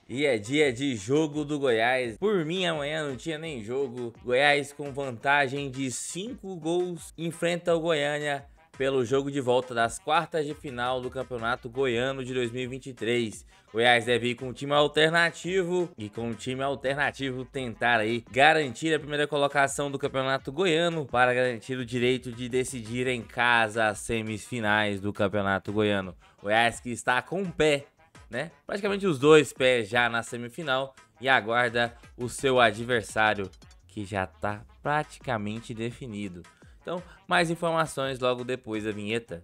E é dia de jogo do Goiás. Por mim, amanhã não tinha nem jogo. Goiás com vantagem de 5 gols enfrenta o Goiânia pelo jogo de volta das quartas de final do Campeonato Goiano de 2023. Goiás deve ir com um time alternativo e com um time alternativo tentar aí garantir a primeira colocação do Campeonato Goiano para garantir o direito de decidir em casa as semifinais do Campeonato Goiano. Goiás que está com um pé, né? Praticamente os dois pés já na semifinal e aguarda o seu adversário que já está praticamente definido. Então, mais informações logo depois da vinheta.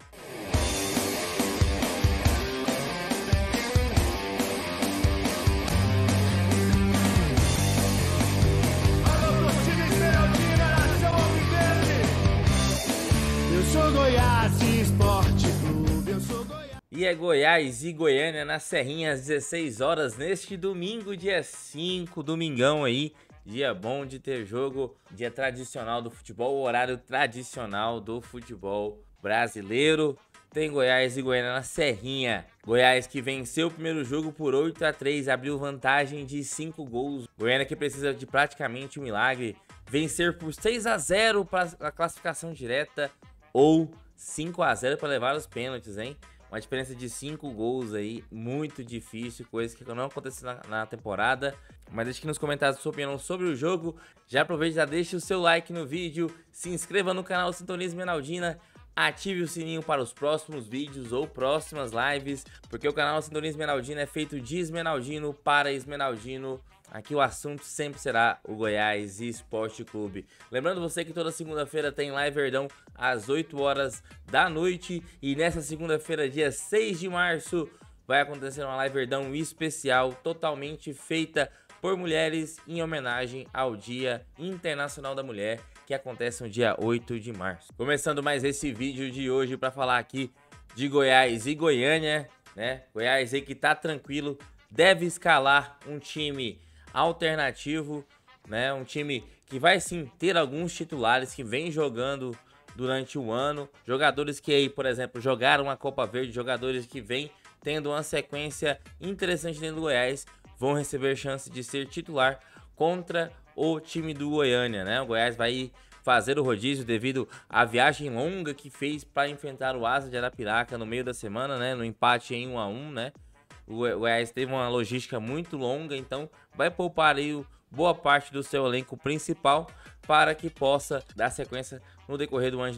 Eu sou Goiás Esporte Clube, eu sou Goiás. E é Goiás e Goiânia na Serrinha às 16 horas neste domingo, dia 5, domingão aí. Dia bom de ter jogo, dia tradicional do futebol, horário tradicional do futebol brasileiro. Tem Goiás e Goiânia na Serrinha. Goiás que venceu o primeiro jogo por 8-3, abriu vantagem de 5 gols. Goiânia que precisa de praticamente um milagre, vencer por 6-0 para a classificação direta ou 5-0 para levar os pênaltis, hein? Uma diferença de 5 gols aí, muito difícil, coisa que não aconteceu na temporada. Mas deixe aqui nos comentários a sua opinião sobre o jogo. Já aproveite e já deixe o seu like no vídeo, se inscreva no canal Sintonia Esmeraldina, ative o sininho para os próximos vídeos ou próximas lives, porque o canal Sintonia Esmeraldina é feito de esmeraldino para esmeraldino. Aqui o assunto sempre será o Goiás Esporte Clube. Lembrando você que toda segunda-feira tem Live Verdão às 8 horas da noite. E nessa segunda-feira, dia 6 de março, vai acontecer uma Live Verdão especial, totalmente feita por mulheres, em homenagem ao Dia Internacional da Mulher, que acontece no dia 8 de março. Começando mais esse vídeo de hoje para falar aqui de Goiás e Goiânia, né? Goiás aí que tá tranquilo, deve escalar um time alternativo, né? Um time que vai sim ter alguns titulares que vem jogando durante o ano, jogadores que aí, por exemplo, jogaram a Copa Verde, jogadores que vem tendo uma sequência interessante dentro do Goiás, vão receber chance de ser titular contra o time do Goiânia, né? O Goiás vai fazer o rodízio devido à viagem longa que fez para enfrentar o Asa de Arapiraca no meio da semana, né? No empate em 1-1, né? O Goiás teve uma logística muito longa, então vai poupar aí boa parte do seu elenco principal para que possa dar sequência no decorrer do ano de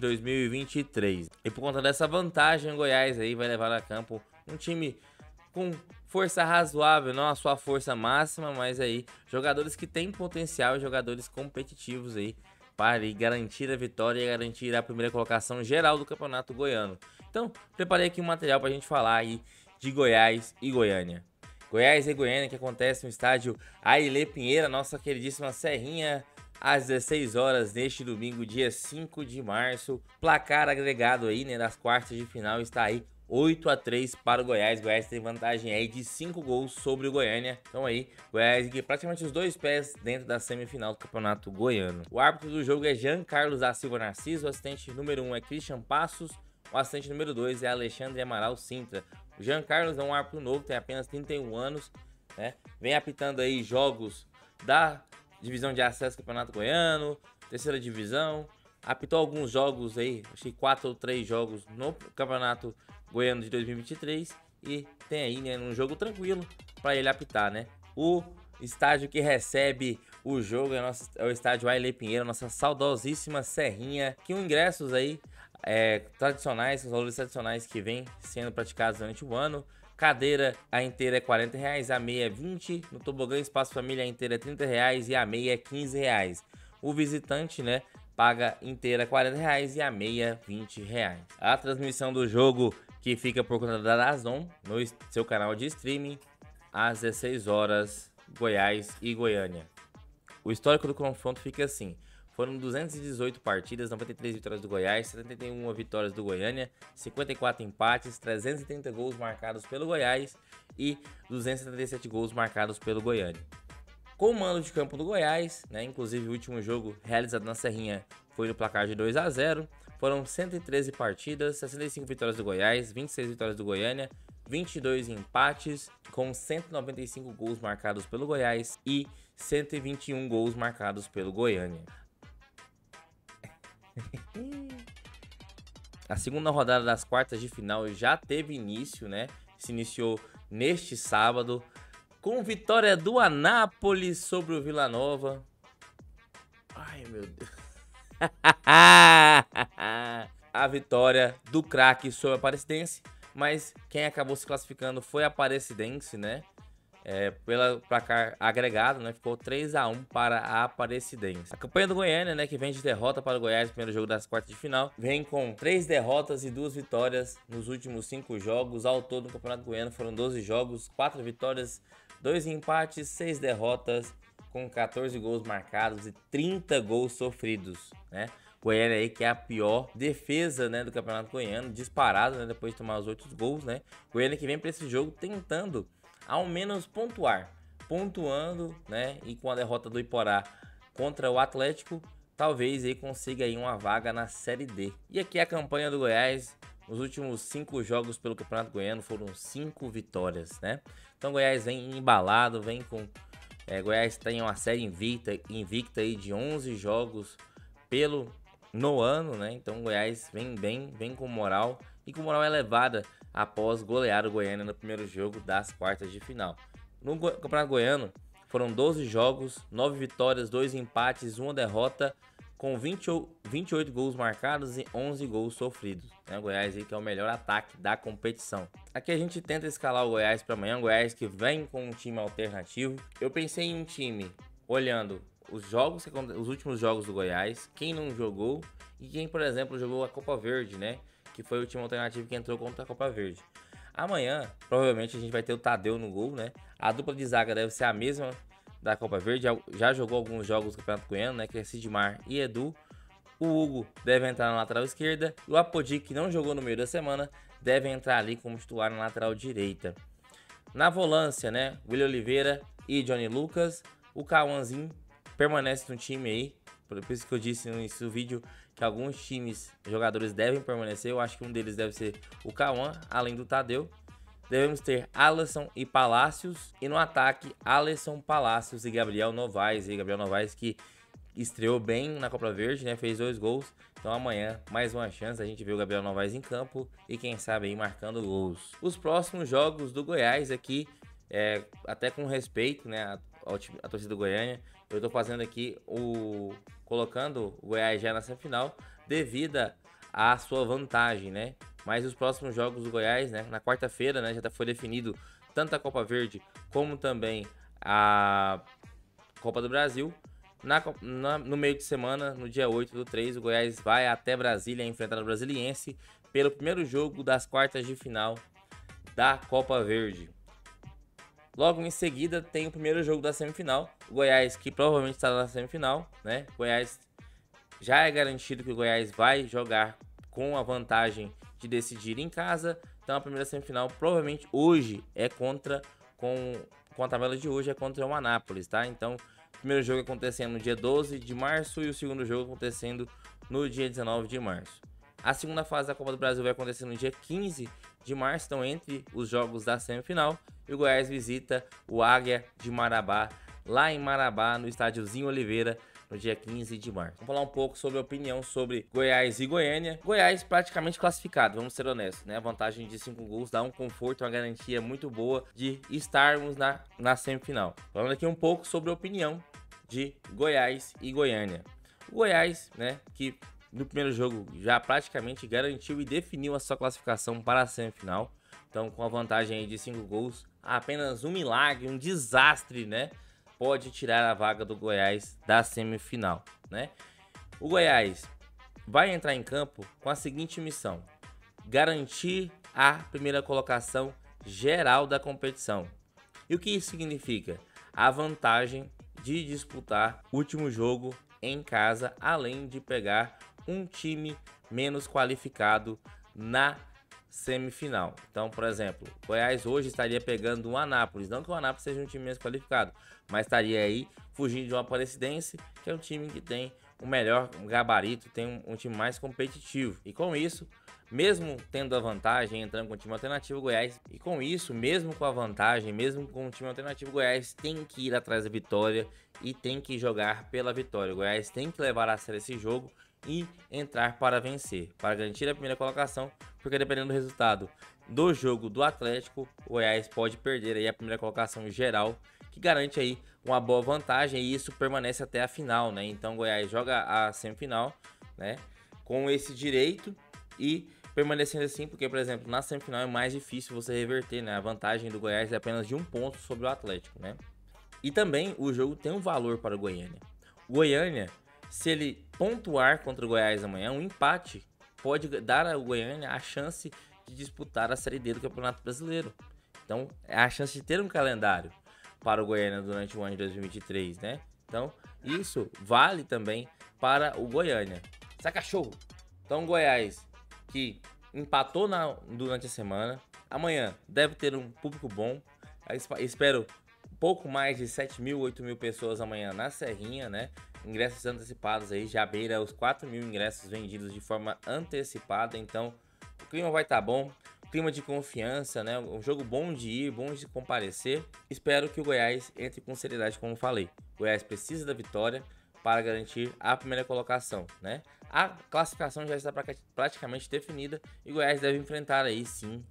2023. E por conta dessa vantagem, o Goiás aí vai levar a campo um time com força razoável, não a sua força máxima, mas aí jogadores que têm potencial, jogadores competitivos aí para garantir a vitória e garantir a primeira colocação geral do Campeonato Goiano. Então, preparei aqui um material para a gente falar aí de Goiás e Goiânia. Goiás e Goiânia que acontece no estádio Ailê Pinheira, nossa queridíssima Serrinha, às 16 horas neste domingo, dia 5 de março. Placar agregado aí, né, das quartas de final está aí 8-3 para o Goiás. Goiás tem vantagem aí de 5 gols sobre o Goiânia. Então aí, Goiás que praticamente os dois pés dentro da semifinal do Campeonato Goiano. O árbitro do jogo é Jean Carlos da Silva Narciso, o assistente número 1 é Christian Passos, o assistente número 2 é Alexandre Amaral Sintra. O Jean Carlos é um árbitro novo, tem apenas 31 anos, né? Vem apitando aí jogos da divisão de acesso do Campeonato Goiano, terceira divisão. Apitou alguns jogos aí, acho que 4 ou 3 jogos no Campeonato Goiano de 2023. E tem aí, né, um jogo tranquilo para ele apitar, né? O estádio que recebe o jogo é o estádio Ailê Pinheiro, nossa saudosíssima Serrinha, que os ingressos aí tradicionais, os valores tradicionais que vem sendo praticados durante o ano. Cadeira a inteira é R$40, a meia é 20, no tobogã espaço família a inteira é R$30 e a meia é R$15. O visitante, né, paga inteira R$40 e a meia R$20. A transmissão do jogo que fica por conta da DAZN no seu canal de streaming às 16 horas, Goiás e Goiânia. O histórico do confronto fica assim: foram 218 partidas, 93 vitórias do Goiás, 71 vitórias do Goiânia, 54 empates, 330 gols marcados pelo Goiás e 277 gols marcados pelo Goiânia. Com o mando de campo do Goiás, né, inclusive o último jogo realizado na Serrinha foi no placar de 2-0, foram 113 partidas, 65 vitórias do Goiás, 26 vitórias do Goiânia, 22 empates, com 195 gols marcados pelo Goiás e 121 gols marcados pelo Goiânia. A segunda rodada das quartas de final já teve início, né? Se iniciou neste sábado, com vitória do Anápolis sobre o Vila Nova. Ai, meu Deus. A vitória do craque sobre a Aparecidense, mas quem acabou se classificando foi a Aparecidense, né? Pela placar agregado, né? Ficou 3-1 para a Aparecidense. A campanha do Goiânia, né, que vem de derrota para o Goiás no primeiro jogo das quartas de final, vem com 3 derrotas e 2 vitórias nos últimos 5 jogos. Ao todo, no Campeonato Goiano foram 12 jogos, 4 vitórias, 2 empates, 6 derrotas, com 14 gols marcados e 30 gols sofridos, né? Goiânia aí que é a pior defesa, né, do Campeonato Goiano, disparado, né, depois de tomar os 8 gols, né? Goiânia que vem para esse jogo tentando ao menos pontuando, né? E com a derrota do Iporá contra o Atlético, talvez aí consiga aí uma vaga na Série D. E aqui a campanha do Goiás, nos últimos 5 jogos pelo Campeonato Goiano foram 5 vitórias, né? Então Goiás vem embalado, vem com... Goiás tem uma série invicta aí de 11 jogos no ano, né? Então Goiás vem com moral e com moral elevada após golear o Goiânia no primeiro jogo das quartas de final. No Campeonato Goiano foram 12 jogos, 9 vitórias, 2 empates, 1 derrota, com 28 gols marcados e 11 gols sofridos. O Goiás aí que é o melhor ataque da competição. Aqui a gente tenta escalar o Goiás para amanhã, o Goiás que vem com um time alternativo. Eu pensei em um time olhando os últimos jogos do Goiás, quem não jogou e quem, por exemplo, jogou a Copa Verde, né? Que foi o time alternativo que entrou contra a Copa Verde. Amanhã, provavelmente, a gente vai ter o Tadeu no gol, né? A dupla de zaga deve ser a mesma da Copa Verde. Já jogou alguns jogos do Campeonato Goiano, né? Que é Sidmar e Edu. O Hugo deve entrar na lateral esquerda. E o Apodi, que não jogou no meio da semana, deve entrar ali como titular na lateral direita. Na volância, né? William Oliveira e Johnny Lucas. O Cauãzinho permanece no time aí. Por isso que eu disse no início do vídeo que alguns jogadores devem permanecer. Eu acho que um deles deve ser o Cauã, além do Tadeu. Devemos ter Alisson e Palácios. E no ataque, Alisson, Palácios e Gabriel Novaes. E Gabriel Novaes que estreou bem na Copa Verde, né? Fez 2 gols. Então amanhã, mais uma chance. A gente vê o Gabriel Novaes em campo. E quem sabe aí marcando gols. Os próximos jogos do Goiás aqui, até com respeito, né? A torcida do Goiânia. Eu tô fazendo aqui colocando o Goiás já na semifinal devido à sua vantagem, né? Mas os próximos jogos do Goiás, né? Na quarta-feira, né? Já foi definido tanto a Copa Verde como também a Copa do Brasil. No meio de semana, no dia 8/3, o Goiás vai até Brasília enfrentar o Brasiliense pelo primeiro jogo das quartas de final da Copa Verde. Logo em seguida tem o primeiro jogo da semifinal, o Goiás que provavelmente estará na semifinal, né? Goiás já é garantido que o Goiás vai jogar com a vantagem de decidir em casa. Então a primeira semifinal provavelmente hoje com a tabela de hoje é contra o Anápolis, tá? Então o primeiro jogo acontecendo no dia 12 de março e o segundo jogo acontecendo no dia 19 de março. A segunda fase da Copa do Brasil vai acontecer no dia 15 de março, então entre os jogos da semifinal. E o Goiás visita o Águia de Marabá, lá em Marabá, no estádiozinho Oliveira, no dia 15 de março. Vamos falar um pouco sobre a opinião sobre Goiás e Goiânia. Goiás praticamente classificado, vamos ser honestos, né? A vantagem de 5 gols dá um conforto, uma garantia muito boa de estarmos na semifinal. Falando aqui um pouco sobre a opinião de Goiás e Goiânia. O Goiás, né, que no primeiro jogo já praticamente garantiu e definiu a sua classificação para a semifinal. Então, com a vantagem aí de 5 gols, apenas um milagre, um desastre, né? Pode tirar a vaga do Goiás da semifinal, né? O Goiás vai entrar em campo com a seguinte missão: garantir a primeira colocação geral da competição. E o que isso significa? A vantagem de disputar o último jogo em casa, além de pegar um time menos qualificado na semifinal. Então, por exemplo, o Goiás hoje estaria pegando o Anápolis. Não que o Anápolis seja um time menos qualificado, mas estaria aí fugindo de uma Aparecidense, que é um time que tem o melhor gabarito, tem um time mais competitivo. E com isso, mesmo tendo a vantagem, entrando com o time alternativo, o Goiás, e com isso, mesmo com a vantagem, mesmo com o time alternativo, o Goiás tem que ir atrás da vitória e tem que jogar pela vitória. O Goiás tem que levar a sério esse jogo e entrar para vencer, para garantir a primeira colocação, porque dependendo do resultado do jogo do Atlético, o Goiás pode perder aí a primeira colocação geral, que garante aí uma boa vantagem, e isso permanece até a final, né? Então o Goiás joga a semifinal, né, com esse direito e permanecendo assim, porque, por exemplo, na semifinal é mais difícil você reverter, né? A vantagem do Goiás é apenas de 1 ponto sobre o Atlético, né? E também o jogo tem um valor para o Goiânia. O Goiânia, se ele pontuar contra o Goiás amanhã, um empate pode dar ao Goiânia a chance de disputar a Série D do Campeonato Brasileiro. Então, é a chance de ter um calendário para o Goiânia durante o ano de 2023, né? Então, isso vale também para o Goiânia. Saca cachorro! Então, o Goiás, que empatou durante a semana, amanhã deve ter um público bom. Espero um pouco mais de 7.000, 8.000 pessoas amanhã na Serrinha, né? Ingressos antecipados aí, já beira os 4.000 ingressos vendidos de forma antecipada. Então, o clima vai estar bom, clima de confiança, né? Um jogo bom de ir, bom de comparecer. Espero que o Goiás entre com seriedade, como falei. O Goiás precisa da vitória para garantir a primeira colocação, né? A classificação já está praticamente definida e o Goiás deve enfrentar aí sim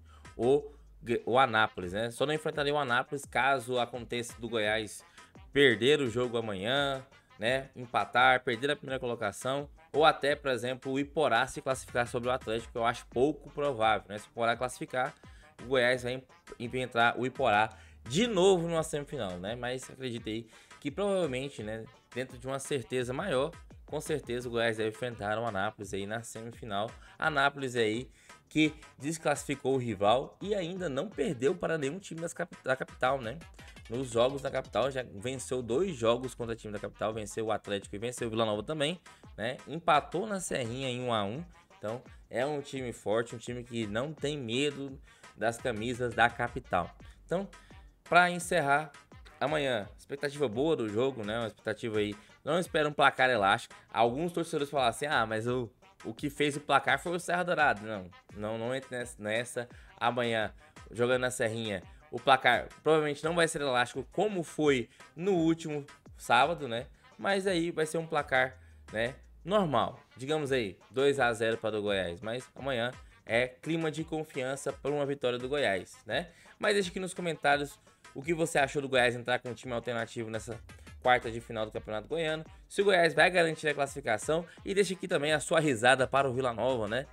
o Anápolis, né? Só não enfrentaria o Anápolis caso aconteça do Goiás perder o jogo amanhã, né? Empatar, perder a primeira colocação, ou até, por exemplo, o Iporá se classificar sobre o Atlético, que eu acho pouco provável, né? Se o Iporá classificar, o Goiás vai enfrentar o Iporá de novo numa semifinal, né? Mas acreditei que provavelmente, né, dentro de uma certeza maior, com certeza o Goiás deve enfrentar o Anápolis aí na semifinal. Anápolis aí que desclassificou o rival e ainda não perdeu para nenhum time da capital, né? Nos jogos da capital já venceu 2 jogos contra o time da capital, venceu o Atlético e venceu o Vila Nova também, né? Empatou na Serrinha em 1-1. Então é um time forte, um time que não tem medo das camisas da capital. Então, para encerrar, amanhã, expectativa boa do jogo, né? Uma expectativa aí, não espera um placar elástico. Alguns torcedores falam assim, mas o que fez o placar foi o Serra Dourada. Não entre nessa. Amanhã, jogando na Serrinha, o placar provavelmente não vai ser elástico como foi no último sábado, né? Mas aí vai ser um placar, né, normal. Digamos aí, 2-0 para o Goiás. Mas amanhã é clima de confiança para uma vitória do Goiás, né? Mas deixa aqui nos comentários o que você achou do Goiás entrar com um time alternativo nessa quarta de final do Campeonato Goiano. Se o Goiás vai garantir a classificação. E deixa aqui também a sua risada para o Vila Nova, né?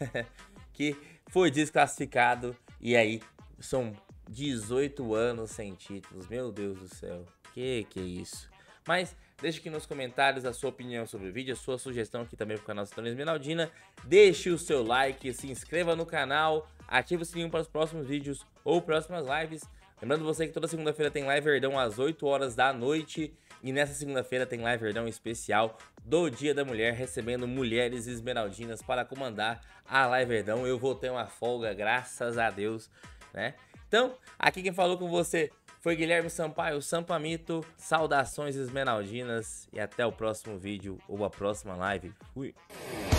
Que foi desclassificado. E aí, são 18 anos sem títulos. Meu Deus do céu. Que é isso? Mas deixe aqui nos comentários a sua opinião sobre o vídeo, a sua sugestão aqui também para o canal Sintonia Esmeraldina. Deixe o seu like, se inscreva no canal, ative o sininho para os próximos vídeos ou próximas lives. Lembrando você que toda segunda-feira tem Live Verdão às 8 horas da noite. E nessa segunda-feira tem Live Verdão especial do Dia da Mulher, recebendo mulheres esmeraldinas para comandar a Live Verdão. Eu vou ter uma folga, graças a Deus, né? Então, aqui quem falou com você foi Guilherme Sampaio, Sampamito. Saudações esmeraldinas e até o próximo vídeo ou a próxima live. Fui!